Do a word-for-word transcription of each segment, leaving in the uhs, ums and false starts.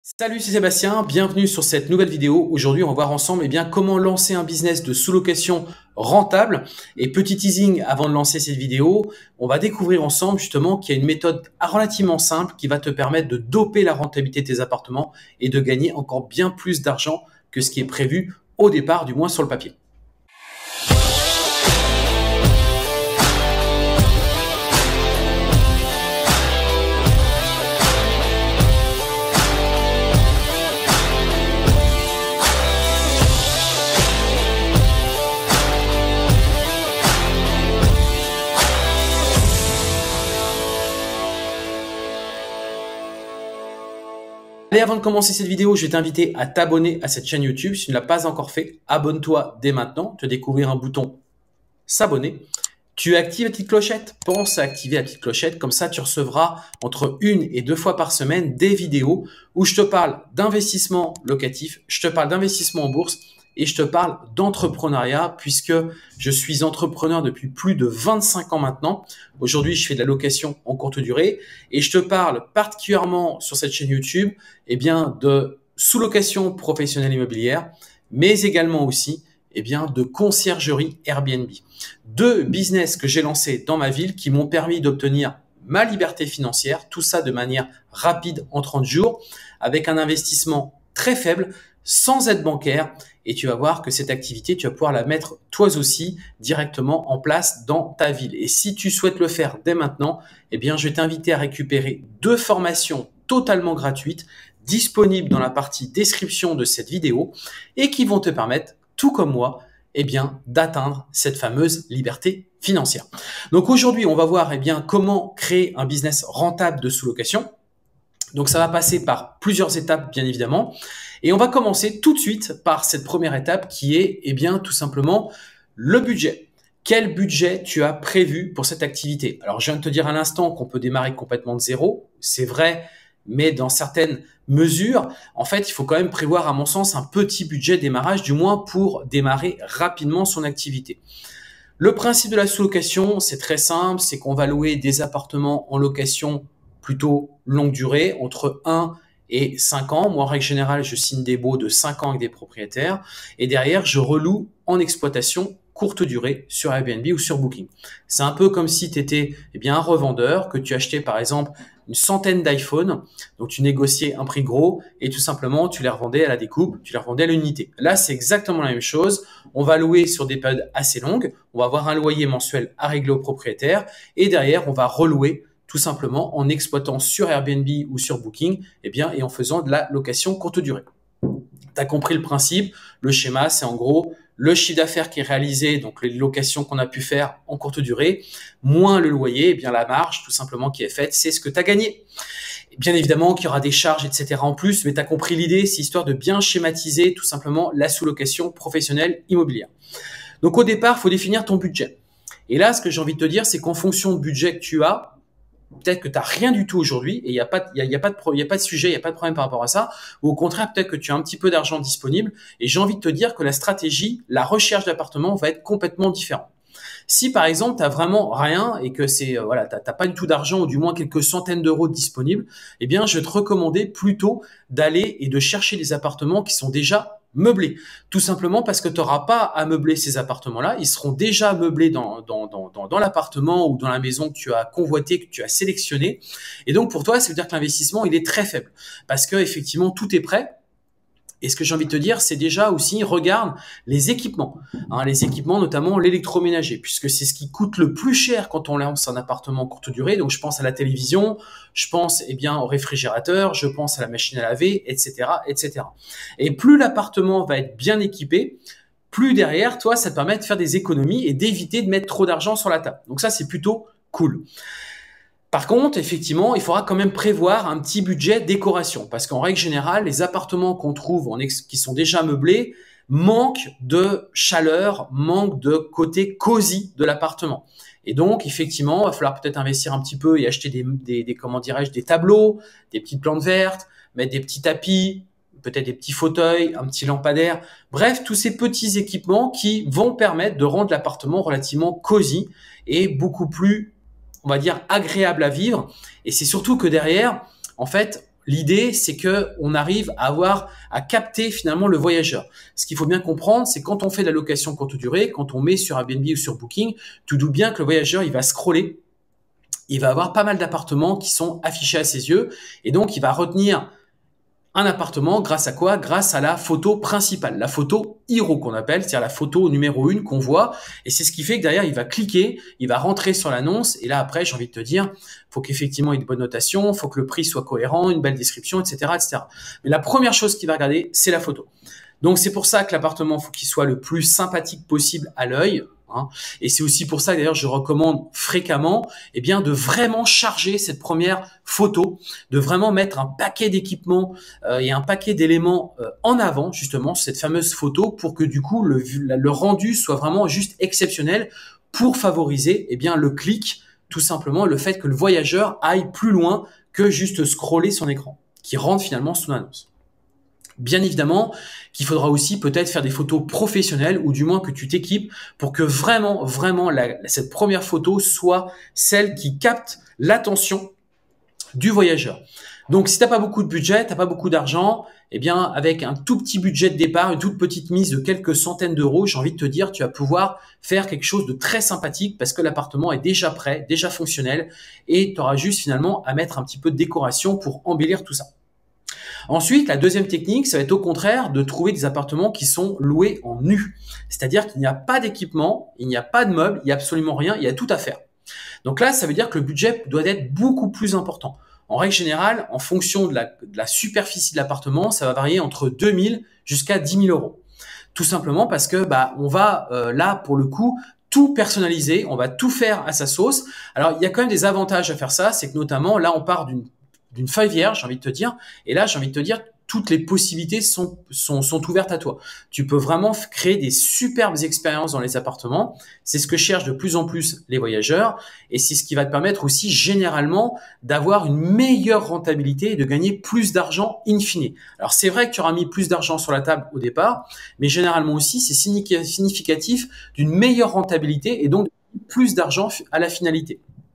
Salut, c'est Sébastien, bienvenue sur cette nouvelle vidéo. Aujourd'hui, on va voir ensemble eh bien, comment lancer un business de sous-location rentable. Et petit teasing avant de lancer cette vidéo, on va découvrir ensemble justement qu'il y a une méthode relativement simple qui va te permettre de doper la rentabilité de tes appartements et de gagner encore bien plus d'argent que ce qui est prévu au départ, du moins sur le papier. Allez, avant de commencer cette vidéo, je vais t'inviter à t'abonner à cette chaîne YouTube. Si tu ne l'as pas encore fait, abonne-toi dès maintenant. Tu vas découvrir un bouton s'abonner. Tu actives la petite clochette. Pense à activer la petite clochette. Comme ça, tu recevras entre une et deux fois par semaine des vidéos où je te parle d'investissement locatif, je te parle d'investissement en bourse et je te parle d'entrepreneuriat puisque je suis entrepreneur depuis plus de vingt-cinq ans maintenant. Aujourd'hui, je fais de la location en courte durée et je te parle particulièrement sur cette chaîne YouTube eh bien, de sous-location professionnelle immobilière, mais également aussi eh bien, de conciergerie Airbnb. Deux business que j'ai lancés dans ma ville qui m'ont permis d'obtenir ma liberté financière, tout ça de manière rapide en trente jours, avec un investissement très faible, sans aide bancaire. Et tu vas voir que cette activité, tu vas pouvoir la mettre toi aussi directement en place dans ta ville. Et si tu souhaites le faire dès maintenant, eh bien, je vais t'inviter à récupérer deux formations totalement gratuites disponibles dans la partie description de cette vidéo et qui vont te permettre, tout comme moi, eh bien, d'atteindre cette fameuse liberté financière. Donc aujourd'hui, on va voir eh bien, comment créer un business rentable de sous-location. Donc ça va passer par plusieurs étapes, bien évidemment. Et on va commencer tout de suite par cette première étape qui est eh bien, tout simplement le budget. Quel budget tu as prévu pour cette activité? Alors, je viens de te dire à l'instant qu'on peut démarrer complètement de zéro. C'est vrai, mais dans certaines mesures, en fait, il faut quand même prévoir, à mon sens, un petit budget de démarrage, du moins pour démarrer rapidement son activité. Le principe de la sous-location, c'est très simple, c'est qu'on va louer des appartements en location plutôt longue durée, entre un et cinq ans. Moi, en règle générale, je signe des baux de cinq ans avec des propriétaires et derrière, je reloue en exploitation courte durée sur Airbnb ou sur Booking. C'est un peu comme si tu étais eh bien, un revendeur, que tu achetais par exemple une centaine d'iPhone, donc tu négociais un prix gros et tout simplement tu les revendais à la découpe, tu les revendais à l'unité. Là, c'est exactement la même chose. On va louer sur des périodes assez longues, on va avoir un loyer mensuel à régler au propriétaire et derrière, on va relouer tout simplement en exploitant sur Airbnb ou sur Booking eh bien, et en faisant de la location courte durée. Tu as compris le principe, le schéma, c'est en gros le chiffre d'affaires qui est réalisé, donc les locations qu'on a pu faire en courte durée, moins le loyer, eh bien la marge tout simplement qui est faite, c'est ce que tu as gagné. Et bien évidemment qu'il y aura des charges, et cetera en plus, mais tu as compris l'idée, c'est histoire de bien schématiser tout simplement la sous-location professionnelle immobilière. Donc au départ, il faut définir ton budget. Et là, ce que j'ai envie de te dire, c'est qu'en fonction du budget que tu as, peut-être que tu n'as rien du tout aujourd'hui et il n'y a, a, a, pas de, a pas de sujet, il n'y a pas de problème par rapport à ça. Ou au contraire, peut-être que tu as un petit peu d'argent disponible et j'ai envie de te dire que la stratégie, la recherche d'appartement va être complètement différente. Si par exemple, tu n'as vraiment rien et que c'est euh, voilà, tu n'as pas du tout d'argent ou du moins quelques centaines d'euros disponibles, eh bien, je vais te recommander plutôt d'aller et de chercher des appartements qui sont déjà meublés. Tout simplement parce que tu n'auras pas à meubler ces appartements-là. Ils seront déjà meublés dans, dans, dans, dans, dans l'appartement ou dans la maison que tu as convoité, que tu as sélectionné. Et donc, pour toi, ça veut dire que l'investissement, il est très faible parce que effectivement, tout est prêt. Et ce que j'ai envie de te dire, c'est déjà aussi, regarde les équipements, hein, les équipements, notamment l'électroménager, puisque c'est ce qui coûte le plus cher quand on lance un appartement courte durée. Donc, je pense à la télévision, je pense eh bien au réfrigérateur, je pense à la machine à laver, et cetera, et cetera. Et plus l'appartement va être bien équipé, plus derrière, toi, ça te permet de faire des économies et d'éviter de mettre trop d'argent sur la table. Donc ça, c'est plutôt cool. Par contre, effectivement, il faudra quand même prévoir un petit budget décoration parce qu'en règle générale, les appartements qu'on trouve en ex qui sont déjà meublés manquent de chaleur, manquent de côté cosy de l'appartement. Et donc, effectivement, il va falloir peut-être investir un petit peu et acheter des, des, des comment dirais-je, des tableaux, des petites plantes vertes, mettre des petits tapis, peut-être des petits fauteuils, un petit lampadaire. Bref, tous ces petits équipements qui vont permettre de rendre l'appartement relativement cosy et beaucoup plus, on va dire, agréable à vivre. Et c'est surtout que derrière, en fait, l'idée, c'est que on arrive à avoir, à capter finalement le voyageur. Ce qu'il faut bien comprendre, c'est quand on fait de la location courte durée, quand on met sur Airbnb ou sur Booking, tu doutes bien que le voyageur, il va scroller, il va avoir pas mal d'appartements qui sont affichés à ses yeux, et donc il va retenir un appartement grâce à quoi? Grâce à la photo principale, la photo héros qu'on appelle, c'est-à-dire la photo numéro une qu'on voit. Et c'est ce qui fait que derrière, il va cliquer, il va rentrer sur l'annonce. Et là, après, j'ai envie de te dire, faut qu'effectivement, il y ait de bonnes notations, faut que le prix soit cohérent, une belle description, et cetera, et cetera. Mais la première chose qu'il va regarder, c'est la photo. Donc, c'est pour ça que l'appartement, faut qu'il soit le plus sympathique possible à l'œil. Hein. Et c'est aussi pour ça, d'ailleurs, je recommande fréquemment, eh bien, de vraiment charger cette première photo, de vraiment mettre un paquet d'équipements euh, et un paquet d'éléments euh, en avant, justement, cette fameuse photo, pour que du coup, le, le rendu soit vraiment juste exceptionnel pour favoriser, eh bien, le clic, tout simplement, le fait que le voyageur aille plus loin que juste scroller son écran, qui rentre finalement son annonce. Bien évidemment qu'il faudra aussi peut-être faire des photos professionnelles ou du moins que tu t'équipes pour que vraiment, vraiment la, cette première photo soit celle qui capte l'attention du voyageur. Donc, si tu n'as pas beaucoup de budget, tu n'as pas beaucoup d'argent, eh bien, avec un tout petit budget de départ, une toute petite mise de quelques centaines d'euros, j'ai envie de te dire, tu vas pouvoir faire quelque chose de très sympathique parce que l'appartement est déjà prêt, déjà fonctionnel et tu auras juste finalement à mettre un petit peu de décoration pour embellir tout ça. Ensuite, la deuxième technique, ça va être au contraire de trouver des appartements qui sont loués en nu. C'est-à-dire qu'il n'y a pas d'équipement, il n'y a pas de meubles, il n'y a absolument rien, il y a tout à faire. Donc là, ça veut dire que le budget doit être beaucoup plus important. En règle générale, en fonction de la, de la superficie de l'appartement, ça va varier entre deux mille jusqu'à dix mille euros. Tout simplement parce que bah, on va euh, là, pour le coup, tout personnaliser, on va tout faire à sa sauce. Alors, il y a quand même des avantages à faire ça, c'est que notamment, là, on part d'une d'une feuille vierge, j'ai envie de te dire. Et là, j'ai envie de te dire, toutes les possibilités sont, sont, sont ouvertes à toi. Tu peux vraiment créer des superbes expériences dans les appartements. C'est ce que cherchent de plus en plus les voyageurs. Et c'est ce qui va te permettre aussi, généralement, d'avoir une meilleure rentabilité et de gagner plus d'argent in fine. Alors, c'est vrai que tu auras mis plus d'argent sur la table au départ, mais généralement aussi, c'est significatif d'une meilleure rentabilité et donc plus d'argent à la finalité.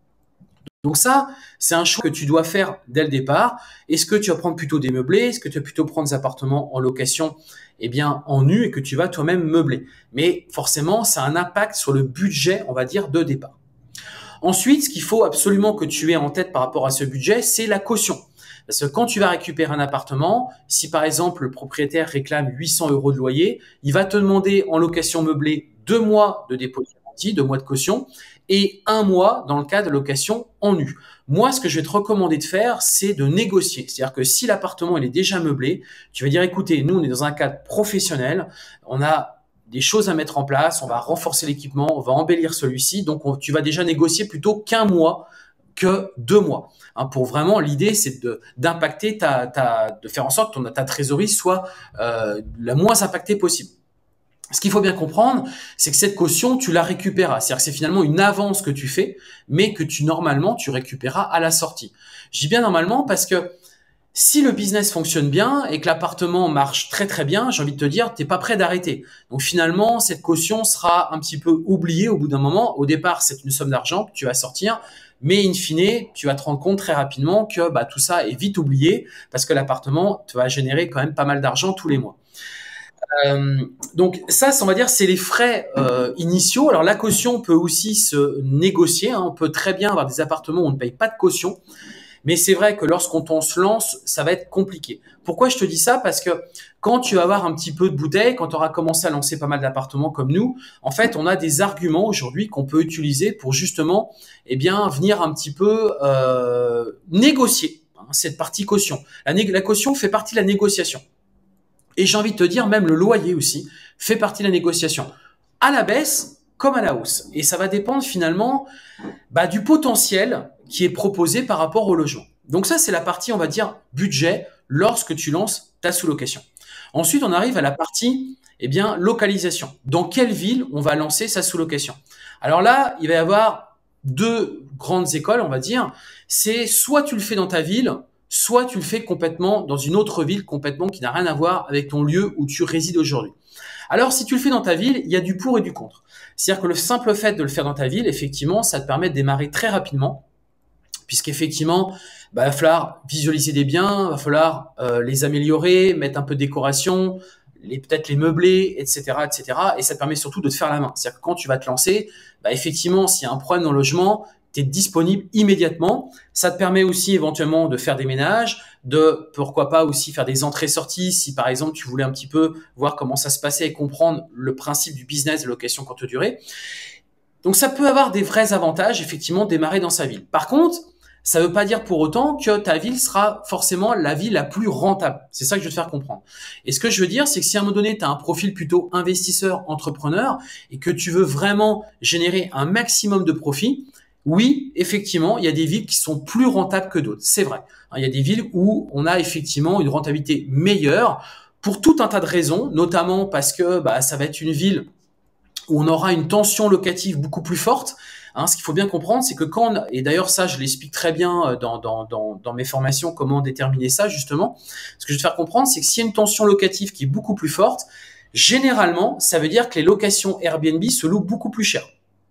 Donc ça, c'est un choix que tu dois faire dès le départ. Est-ce que tu vas prendre plutôt des meublés? Est-ce que tu vas plutôt prendre des appartements en location, eh bien, en nu et que tu vas toi-même meubler? Mais forcément, ça a un impact sur le budget, on va dire, de départ. Ensuite, ce qu'il faut absolument que tu aies en tête par rapport à ce budget, c'est la caution. Parce que quand tu vas récupérer un appartement, si par exemple le propriétaire réclame huit cents euros de loyer, il va te demander en location meublée deux mois de dépôt de garantie, deux mois de caution, et un mois dans le cas de location en nu. Moi, ce que je vais te recommander de faire, c'est de négocier. C'est-à-dire que si l'appartement il est déjà meublé, tu vas dire, écoutez, nous, on est dans un cadre professionnel, on a des choses à mettre en place, on va renforcer l'équipement, on va embellir celui-ci, donc on, tu vas déjà négocier plutôt qu'un mois que deux mois. Hein, pour vraiment, l'idée, c'est de d'impacter ta, ta, de faire en sorte que ton, ta trésorerie soit euh, la moins impactée possible. Ce qu'il faut bien comprendre, c'est que cette caution, tu la récupéreras. C'est-à-dire que c'est finalement une avance que tu fais, mais que tu, normalement, tu récupéreras à la sortie. Je dis bien normalement parce que si le business fonctionne bien et que l'appartement marche très très bien, j'ai envie de te dire, t'es pas prêt d'arrêter. Donc finalement, cette caution sera un petit peu oubliée au bout d'un moment. Au départ, c'est une somme d'argent que tu vas sortir, mais in fine, tu vas te rendre compte très rapidement que bah, tout ça est vite oublié parce que l'appartement te va générer quand même pas mal d'argent tous les mois. Euh, donc ça, on va dire, c'est les frais euh, initiaux. Alors la caution peut aussi se négocier. Hein. On peut très bien avoir des appartements où on ne paye pas de caution. Mais c'est vrai que lorsqu'on se lance, ça va être compliqué. Pourquoi je te dis ça? Parce que quand tu vas avoir un petit peu de bouteille, quand tu auras commencé à lancer pas mal d'appartements comme nous, en fait, on a des arguments aujourd'hui qu'on peut utiliser pour justement, eh bien, venir un petit peu euh, négocier hein, cette partie caution. La, la caution fait partie de la négociation. Et j'ai envie de te dire, même le loyer aussi fait partie de la négociation. À la baisse comme à la hausse. Et ça va dépendre finalement bah, du potentiel qui est proposé par rapport au logement. Donc ça, c'est la partie, on va dire, budget lorsque tu lances ta sous-location. Ensuite, on arrive à la partie, eh bien, localisation. Dans quelle ville on va lancer sa sous-location? Alors là, il va y avoir deux grandes écoles, on va dire. C'est soit tu le fais dans ta ville, soit tu le fais complètement dans une autre ville complètement qui n'a rien à voir avec ton lieu où tu résides aujourd'hui. Alors, si tu le fais dans ta ville, il y a du pour et du contre. C'est-à-dire que le simple fait de le faire dans ta ville, effectivement, ça te permet de démarrer très rapidement, puisqu'effectivement, bah, il va falloir visualiser des biens, il va falloir euh, les améliorer, mettre un peu de décoration, les peut-être les meubler, et cetera, et cetera. Et ça te permet surtout de te faire la main. C'est-à-dire que quand tu vas te lancer, bah, effectivement, s'il y a un problème dans le logement, tu es disponible immédiatement. Ça te permet aussi éventuellement de faire des ménages, de pourquoi pas aussi faire des entrées-sorties si par exemple tu voulais un petit peu voir comment ça se passait et comprendre le principe du business de location courte durée. Donc ça peut avoir des vrais avantages, effectivement, de démarrer dans sa ville. Par contre, ça ne veut pas dire pour autant que ta ville sera forcément la ville la plus rentable. C'est ça que je veux te faire comprendre. Et ce que je veux dire, c'est que si à un moment donné, tu as un profil plutôt investisseur, entrepreneur, et que tu veux vraiment générer un maximum de profit, oui, effectivement, il y a des villes qui sont plus rentables que d'autres. C'est vrai. Il y a des villes où on a effectivement une rentabilité meilleure pour tout un tas de raisons, notamment parce que bah, ça va être une ville où on aura une tension locative beaucoup plus forte. Hein, ce qu'il faut bien comprendre, c'est que quand, on, et d'ailleurs ça je l'explique très bien dans, dans, dans, dans mes formations, comment déterminer ça justement, ce que je vais te faire comprendre, c'est que s'il y a une tension locative qui est beaucoup plus forte, généralement ça veut dire que les locations Airbnb se louent beaucoup plus cher.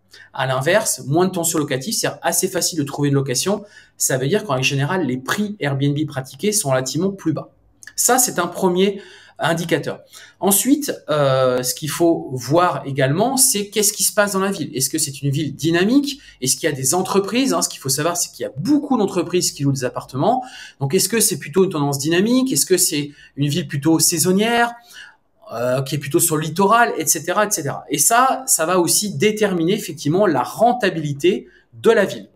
À l'inverse, moins de tension locative, c'est assez facile de trouver une location, ça veut dire qu'en général les prix Airbnb pratiqués sont relativement plus bas. Ça c'est un premier indicateur. Ensuite, euh, ce qu'il faut voir également, c'est qu'est-ce qui se passe dans la ville. Est-ce que c'est une ville dynamique? Est-ce qu'il y a des entreprises? Hein, ce qu'il faut savoir, c'est qu'il y a beaucoup d'entreprises qui louent des appartements. Donc, est-ce que c'est plutôt une tendance dynamique? Est-ce que c'est une ville plutôt saisonnière, euh, qui est plutôt sur le littoral, et cetera, et cetera. Et ça, ça va aussi déterminer effectivement la rentabilité de la ville.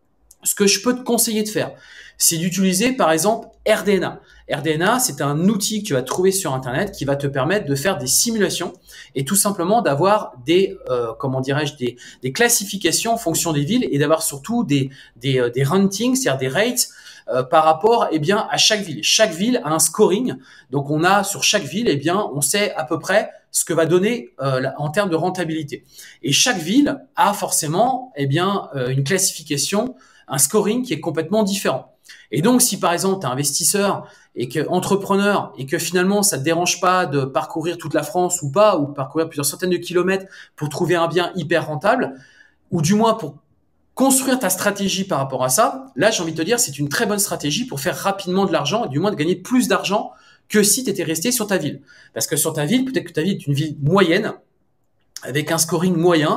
Ce que je peux te conseiller de faire, c'est d'utiliser par exemple R D N A. R D N A, c'est un outil que tu vas trouver sur Internet qui va te permettre de faire des simulations et tout simplement d'avoir des, euh, comment dirais-je, des, des classifications en fonction des villes et d'avoir surtout des, des, euh, des rankings, c'est-à-dire des rates euh, par rapport eh bien, à chaque ville. Chaque ville a un scoring. Donc, on a sur chaque ville, eh bien, on sait à peu près ce que va donner euh, en termes de rentabilité. Et chaque ville a forcément eh bien, euh, une classification, un scoring qui est complètement différent. Et donc, si par exemple, tu es investisseur et que entrepreneur et que finalement, ça te dérange pas de parcourir toute la France ou pas, ou parcourir plusieurs centaines de kilomètres pour trouver un bien hyper rentable, ou du moins pour construire ta stratégie par rapport à ça, là, j'ai envie de te dire, c'est une très bonne stratégie pour faire rapidement de l'argent et du moins de gagner plus d'argent que si tu étais resté sur ta ville. Parce que sur ta ville, peut-être que ta ville est une ville moyenne, avec un scoring moyen,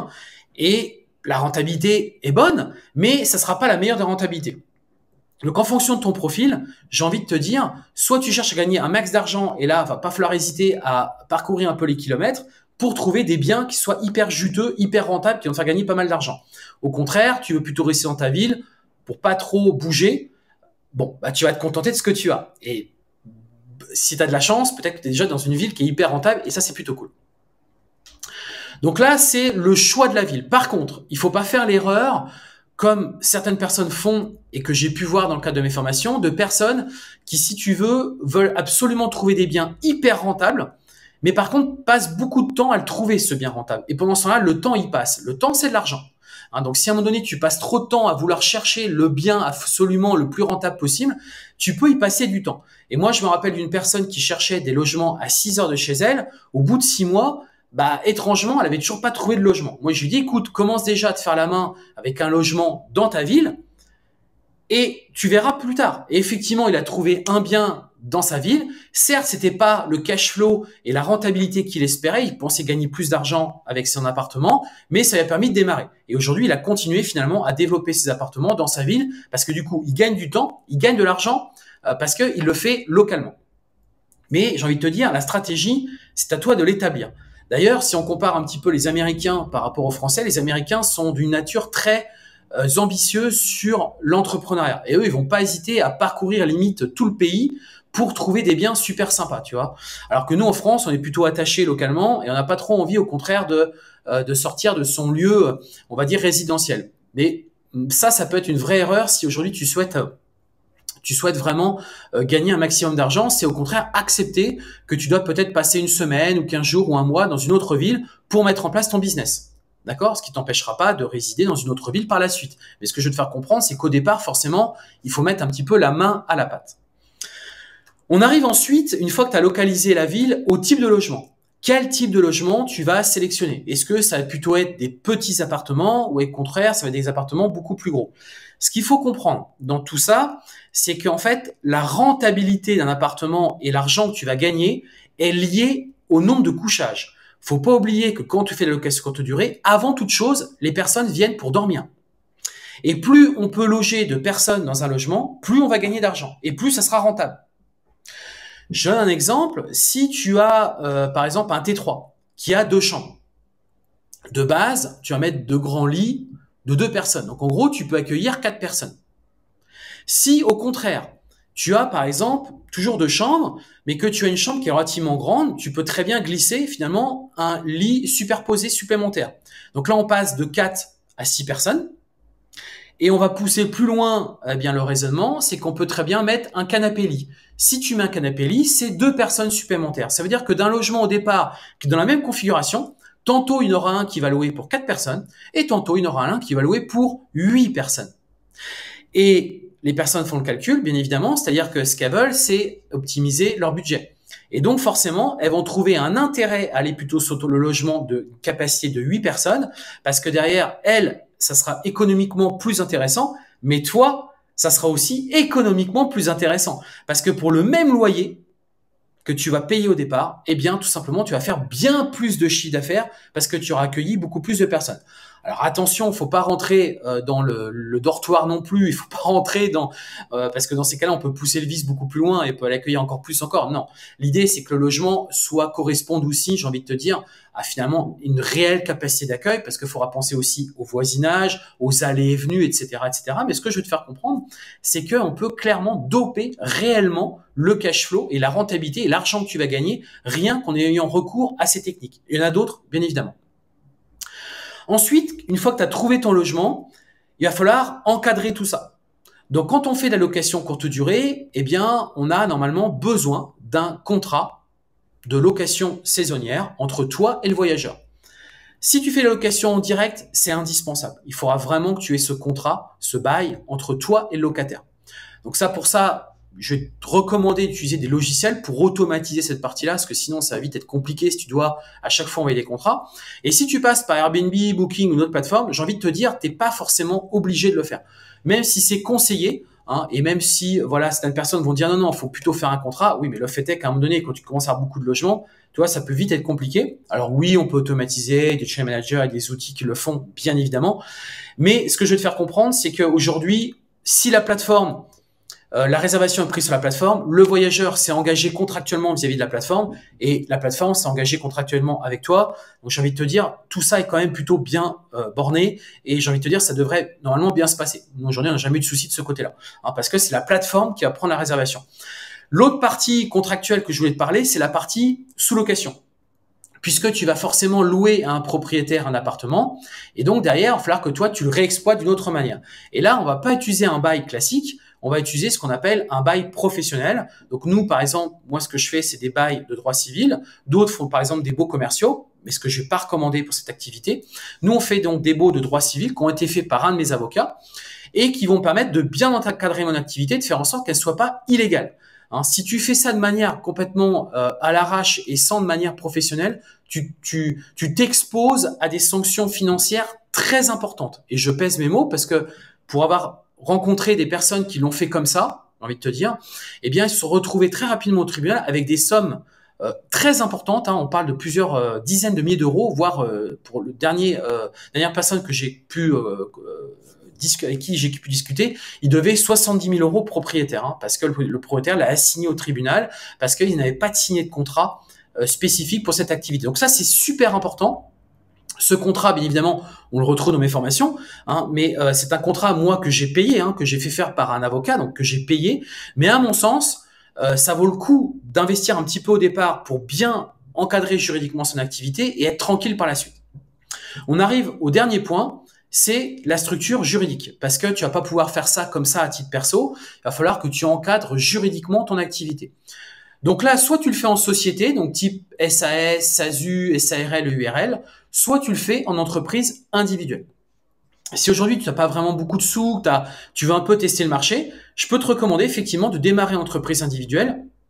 et la rentabilité est bonne, mais ça sera pas la meilleure des rentabilités. Donc, en fonction de ton profil, j'ai envie de te dire, soit tu cherches à gagner un max d'argent et là, va pas falloir hésiter à parcourir un peu les kilomètres pour trouver des biens qui soient hyper juteux, hyper rentables, qui vont te faire gagner pas mal d'argent. Au contraire, tu veux plutôt rester dans ta ville pour pas trop bouger. Bon, bah, tu vas te contenter de ce que tu as. Et si tu as de la chance, peut-être que tu es déjà dans une ville qui est hyper rentable et ça, c'est plutôt cool. Donc là, c'est le choix de la ville. Par contre, il faut pas faire l'erreur comme certaines personnes font et que j'ai pu voir dans le cadre de mes formations, de personnes qui, si tu veux, veulent absolument trouver des biens hyper rentables, mais par contre, passent beaucoup de temps à le trouver, ce bien rentable. Et pendant ce temps-là, le temps, il passe. Le temps, c'est de l'argent. Hein, donc, si à un moment donné, tu passes trop de temps à vouloir chercher le bien absolument le plus rentable possible, tu peux y passer du temps. Et moi, je me rappelle d'une personne qui cherchait des logements à six heures de chez elle. Au bout de six mois, bah, étrangement, elle avait toujours pas trouvé de logement. Moi, je lui dis, écoute, commence déjà à te faire la main avec un logement dans ta ville et tu verras plus tard. Et effectivement, il a trouvé un bien dans sa ville. Certes, c'était pas le cash flow et la rentabilité qu'il espérait. Il pensait gagner plus d'argent avec son appartement, mais ça lui a permis de démarrer. Et aujourd'hui, il a continué finalement à développer ses appartements dans sa ville parce que du coup, il gagne du temps, il gagne de l'argent euh, parce qu'il le fait localement. Mais j'ai envie de te dire, la stratégie, c'est à toi de l'établir. D'ailleurs, si on compare un petit peu les Américains par rapport aux Français, les Américains sont d'une nature très euh, ambitieuse sur l'entrepreneuriat. Et eux, ils vont pas hésiter à parcourir limite tout le pays pour trouver des biens super sympas, tu vois. Alors que nous, en France, on est plutôt attachés localement et on n'a pas trop envie, au contraire, de, euh, de sortir de son lieu, on va dire, résidentiel. Mais ça, ça peut être une vraie erreur si aujourd'hui tu souhaites... Euh, tu souhaites vraiment euh, gagner un maximum d'argent, c'est au contraire accepter que tu dois peut-être passer une semaine ou quinze jours ou un mois dans une autre ville pour mettre en place ton business. D'accord? Ce qui t'empêchera pas de résider dans une autre ville par la suite. Mais ce que je veux te faire comprendre, c'est qu'au départ, forcément, il faut mettre un petit peu la main à la pâte. On arrive ensuite, une fois que tu as localisé la ville, au type de logement. quel type de logement tu vas sélectionner. Est-ce que ça va plutôt être des petits appartements ou au contraire, ça va être des appartements beaucoup plus gros? Ce qu'il faut comprendre dans tout ça, c'est qu'en fait, la rentabilité d'un appartement et l'argent que tu vas gagner est lié au nombre de couchages. Faut pas oublier que quand tu fais la location courte durée, avant toute chose, les personnes viennent pour dormir. Et plus on peut loger de personnes dans un logement, plus on va gagner d'argent et plus ça sera rentable. Je donne un exemple. Si tu as, euh, par exemple, un T trois qui a deux chambres, de base, tu vas mettre deux grands lits de deux personnes. Donc, en gros, tu peux accueillir quatre personnes. Si, au contraire, tu as, par exemple, toujours deux chambres, mais que tu as une chambre qui est relativement grande, tu peux très bien glisser, finalement, un lit superposé supplémentaire. Donc là, on passe de quatre à six personnes. Et on va pousser plus loin eh bien, le raisonnement, c'est qu'on peut très bien mettre un canapé-lit. Si tu mets un canapé-lit, c'est deux personnes supplémentaires. Ça veut dire que d'un logement au départ, qui est dans la même configuration, tantôt il y en aura un qui va louer pour quatre personnes, et tantôt il y en aura un qui va louer pour huit personnes. Et les personnes font le calcul, bien évidemment, c'est-à-dire que ce qu'elles veulent, c'est optimiser leur budget. Et donc forcément, elles vont trouver un intérêt à aller plutôt sur le logement de capacité de huit personnes, parce que derrière, elles, ça sera économiquement plus intéressant, mais toi, ça sera aussi économiquement plus intéressant. Parce que pour le même loyer que tu vas payer au départ, eh bien, tout simplement, tu vas faire bien plus de chiffre d'affaires parce que tu auras accueilli beaucoup plus de personnes. Alors attention, il faut pas rentrer euh, dans le, le dortoir non plus, il faut pas rentrer dans euh, parce que dans ces cas-là, on peut pousser le vice beaucoup plus loin et peut l'accueillir encore plus encore. Non, l'idée c'est que le logement soit corresponde aussi, j'ai envie de te dire, à finalement une réelle capacité d'accueil, parce qu'il faudra penser aussi au voisinage, aux allées et venues, et cetera, et cetera. Mais ce que je veux te faire comprendre, c'est qu'on peut clairement doper réellement le cash flow et la rentabilité et l'argent que tu vas gagner, rien qu'en ayant recours à ces techniques. Il y en a d'autres, bien évidemment. Ensuite, une fois que tu as trouvé ton logement, il va falloir encadrer tout ça. Donc, quand on fait de la location courte durée, eh bien, on a normalement besoin d'un contrat de location saisonnière entre toi et le voyageur. Si tu fais la location en direct, c'est indispensable. Il faudra vraiment que tu aies ce contrat, ce bail entre toi et le locataire. Donc ça, pour ça, je vais te recommander d'utiliser des logiciels pour automatiser cette partie-là, parce que sinon, ça va vite être compliqué si tu dois à chaque fois envoyer des contrats. Et si tu passes par Airbnb, Booking ou une autre plateforme, j'ai envie de te dire, t'es pas forcément obligé de le faire. Même si c'est conseillé, hein, et même si, voilà, certaines personnes vont dire non, non, il faut plutôt faire un contrat. Oui, mais le fait est qu'à un moment donné, quand tu commences à avoir beaucoup de logements, tu vois, ça peut vite être compliqué. Alors oui, on peut automatiser des chain managers et des outils qui le font, bien évidemment. Mais ce que je vais te faire comprendre, c'est qu'aujourd'hui, si la plateforme Euh, la réservation est prise sur la plateforme, le voyageur s'est engagé contractuellement vis-à-vis de la plateforme et la plateforme s'est engagée contractuellement avec toi. Donc j'ai envie de te dire, tout ça est quand même plutôt bien euh, borné et j'ai envie de te dire, ça devrait normalement bien se passer. Nous, aujourd'hui, on n'a jamais eu de souci de ce côté-là, hein, parce que c'est la plateforme qui va prendre la réservation. L'autre partie contractuelle que je voulais te parler, c'est la partie sous-location. Puisque tu vas forcément louer à un propriétaire un appartement et donc derrière, il va falloir que toi, tu le réexploites d'une autre manière. Et là, on va pas utiliser un bail classique, on va utiliser ce qu'on appelle un bail professionnel. Donc nous, par exemple, moi, ce que je fais, c'est des bails de droit civil. D'autres font, par exemple, des baux commerciaux, mais ce que je vais pas recommander pour cette activité. Nous, on fait donc des baux de droit civil qui ont été faits par un de mes avocats et qui vont permettre de bien encadrer mon activité, de faire en sorte qu'elle soit pas illégale. Hein, si tu fais ça de manière complètement euh, à l'arrache et sans de manière professionnelle, tu tu tu t'exposes à des sanctions financières très importantes. Et je pèse mes mots parce que pour avoir rencontré des personnes qui l'ont fait comme ça, j'ai envie de te dire, eh bien ils se sont retrouvés très rapidement au tribunal avec des sommes euh, très importantes. Hein, on parle de plusieurs euh, dizaines de milliers d'euros, voire euh, pour le dernier euh, dernière personne que j'ai pu euh, euh, avec qui j'ai pu discuter, il devait soixante-dix mille euros au propriétaire, hein, parce que le, le propriétaire l'a assigné au tribunal, parce qu'il n'avait pas de signé de contrat euh, spécifique pour cette activité. Donc ça, c'est super important. Ce contrat, bien évidemment, on le retrouve dans mes formations, hein, mais euh, c'est un contrat, moi, que j'ai payé, hein, que j'ai fait faire par un avocat, donc que j'ai payé. Mais à mon sens, euh, ça vaut le coup d'investir un petit peu au départ pour bien encadrer juridiquement son activité et être tranquille par la suite. On arrive au dernier point, c'est la structure juridique. Parce que tu vas pas pouvoir faire ça comme ça à titre perso. Il va falloir que tu encadres juridiquement ton activité. Donc là, soit tu le fais en société, donc type S A S, S A S U, S A R L, U R L, soit tu le fais en entreprise individuelle. Si aujourd'hui tu n'as pas vraiment beaucoup de sous, tu veux un peu tester le marché, je peux te recommander effectivement de démarrer en entreprise individuelle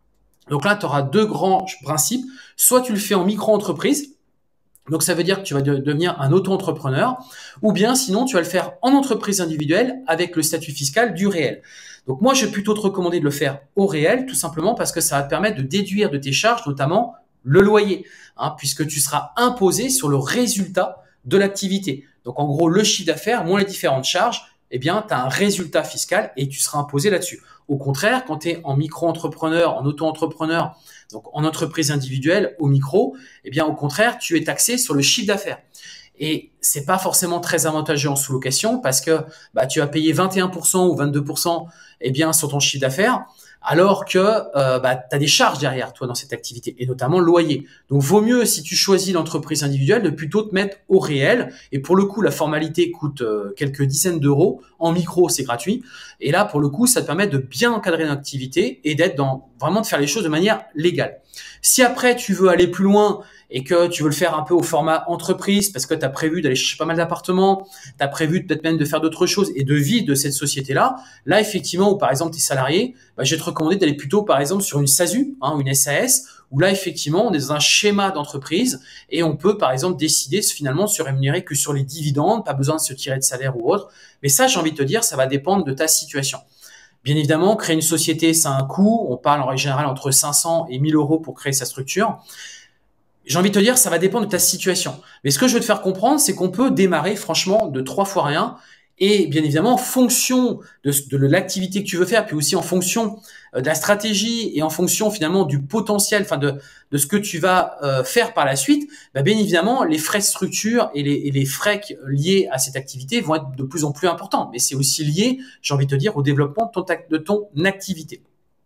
Donc là, tu auras deux grands principes. Soit tu le fais en micro-entreprise, donc ça veut dire que tu vas de devenir un auto-entrepreneur, ou bien sinon tu vas le faire en entreprise individuelle avec le statut fiscal du réel. Donc moi, je vais plutôt te recommander de le faire au réel, tout simplement parce que ça va te permettre de déduire de tes charges, notamment le loyer, hein, puisque tu seras imposé sur le résultat de l'activité. Donc en gros, le chiffre d'affaires moins les différentes charges, eh bien, tu as un résultat fiscal et tu seras imposé là-dessus. Au contraire, quand tu es en micro-entrepreneur, en auto-entrepreneur, donc en entreprise individuelle, au micro, eh bien, au contraire, tu es taxé sur le chiffre d'affaires. Et c'est pas forcément très avantageux en sous-location parce que bah, tu vas payer vingt et un pour cent ou vingt-deux pour cent eh bien, sur ton chiffre d'affaires, alors que euh, bah, tu as des charges derrière toi dans cette activité, et notamment le loyer. Donc, vaut mieux, si tu choisis l'entreprise individuelle, de plutôt te mettre au réel. Et pour le coup, la formalité coûte euh, quelques dizaines d'euros. En micro, c'est gratuit. Et là, pour le coup, ça te permet de bien encadrer une activité et d'être dans vraiment de faire les choses de manière légale. Si après, tu veux aller plus loin et que tu veux le faire un peu au format entreprise parce que tu as prévu d'aller chercher pas mal d'appartements, tu as prévu peut-être même de faire d'autres choses et de vivre de cette société-là, là, effectivement, où par exemple, tu es salarié, bah, je vais te recommander d'aller plutôt, par exemple, sur une SASU, hein, une S A S, où là, effectivement, on est dans un schéma d'entreprise et on peut, par exemple, décider finalement de se rémunérer que sur les dividendes, pas besoin de se tirer de salaire ou autre. Mais ça, j'ai envie de te dire, ça va dépendre de ta situation. Bien évidemment, créer une société, ça a un coût. On parle en règle générale entre cinq cents et mille euros pour créer sa structure. J'ai envie de te dire, ça va dépendre de ta situation. Mais ce que je veux te faire comprendre, c'est qu'on peut démarrer franchement de trois fois rien. Et bien évidemment, en fonction de, de l'activité que tu veux faire, puis aussi en fonction de la stratégie et en fonction finalement du potentiel, enfin de, de ce que tu vas euh, faire par la suite, bah bien évidemment, les frais de structure et les, et les frais liés à cette activité vont être de plus en plus importants. Mais c'est aussi lié, j'ai envie de te dire, au développement de ton, de ton activité.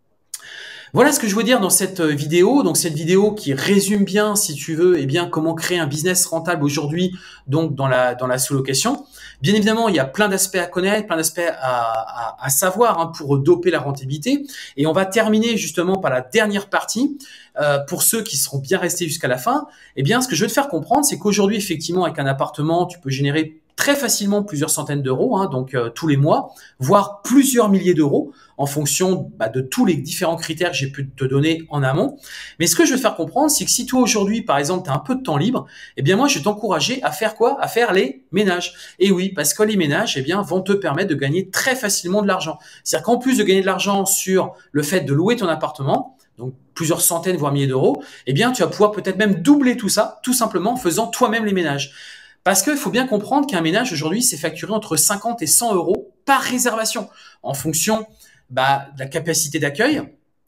Voilà ce que je veux dire dans cette vidéo. Donc cette vidéo qui résume bien, si tu veux, eh bien comment créer un business rentable aujourd'hui, donc dans la dans la sous-location. Bien évidemment, il y a plein d'aspects à connaître, plein d'aspects à, à, à savoir hein, pour doper la rentabilité. Et on va terminer justement par la dernière partie. Euh, pour ceux qui seront bien restés jusqu'à la fin, eh bien ce que je veux te faire comprendre, c'est qu'aujourd'hui, effectivement, avec un appartement, tu peux générer très facilement plusieurs centaines d'euros, hein, donc euh, tous les mois, voire plusieurs milliers d'euros en fonction bah, de tous les différents critères que j'ai pu te donner en amont. Mais ce que je veux te faire comprendre, c'est que si toi aujourd'hui, par exemple, tu as un peu de temps libre, eh bien moi, je vais t'encourager à faire quoi? À faire les ménages. Et oui, parce que les ménages eh bien, vont te permettre de gagner très facilement de l'argent. C'est-à-dire qu'en plus de gagner de l'argent sur le fait de louer ton appartement, donc plusieurs centaines, voire milliers d'euros, eh bien, tu vas pouvoir peut-être même doubler tout ça, tout simplement en faisant toi-même les ménages. Parce qu'il faut bien comprendre qu'un ménage aujourd'hui, c'est facturé entre cinquante et cent euros par réservation, en fonction bah, de la capacité d'accueil.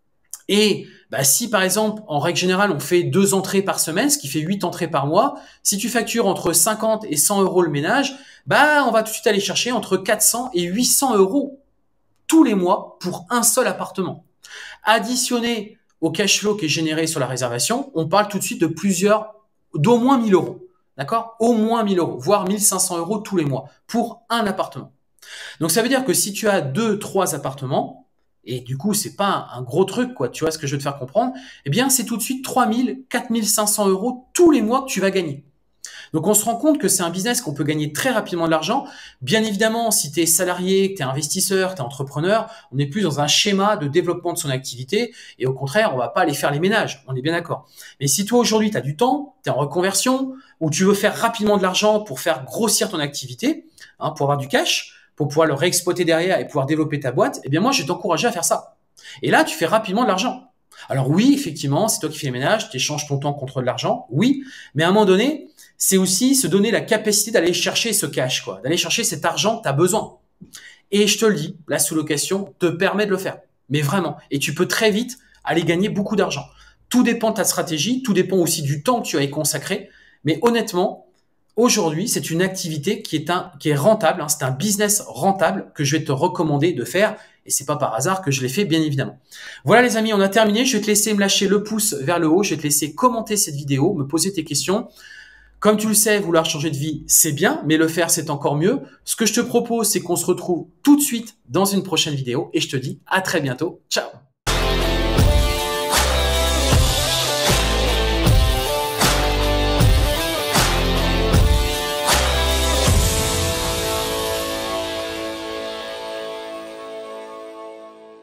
Et bah, si par exemple, en règle générale, on fait deux entrées par semaine, ce qui fait huit entrées par mois, si tu factures entre cinquante et cent euros le ménage, bah, on va tout de suite aller chercher entre quatre cents et huit cents euros tous les mois pour un seul appartement. Additionné au cash flow qui est généré sur la réservation, on parle tout de suite de plusieurs, d'au moins mille euros. D'accord? Au moins mille euros, voire mille cinq cents euros tous les mois pour un appartement. Donc, ça veut dire que si tu as deux, trois appartements, et du coup, c'est pas un gros truc, quoi, tu vois ce que je veux te faire comprendre, eh bien, c'est tout de suite trois mille, quatre mille cinq cents euros tous les mois que tu vas gagner. Donc, on se rend compte que c'est un business qu'on peut gagner très rapidement de l'argent. Bien évidemment, si tu es salarié, que tu es investisseur, que tu es entrepreneur, on est plus dans un schéma de développement de son activité et au contraire, on va pas aller faire les ménages. On est bien d'accord. Mais si toi, aujourd'hui, tu as du temps, tu es en reconversion ou tu veux faire rapidement de l'argent pour faire grossir ton activité, hein, pour avoir du cash, pour pouvoir le réexploiter derrière et pouvoir développer ta boîte, eh bien moi, je vais t'encourager à faire ça. Et là, tu fais rapidement de l'argent. Alors oui, effectivement, c'est toi qui fais les ménages, tu échanges ton temps contre de l'argent, oui, mais à un moment donné, c'est aussi se donner la capacité d'aller chercher ce cash, quoi, d'aller chercher cet argent que tu as besoin. Et je te le dis, la sous-location te permet de le faire, mais vraiment. Et tu peux très vite aller gagner beaucoup d'argent. Tout dépend de ta stratégie, tout dépend aussi du temps que tu vas y consacrer. Mais honnêtement, aujourd'hui, c'est une activité qui est, un, qui est rentable, hein, c'est un business rentable que je vais te recommander de faire. Et c'est pas par hasard que je l'ai fait, bien évidemment. Voilà les amis, on a terminé. Je vais te laisser me lâcher le pouce vers le haut. Je vais te laisser commenter cette vidéo, me poser tes questions. Comme tu le sais, vouloir changer de vie, c'est bien, mais le faire, c'est encore mieux. Ce que je te propose, c'est qu'on se retrouve tout de suite dans une prochaine vidéo et je te dis à très bientôt. Ciao!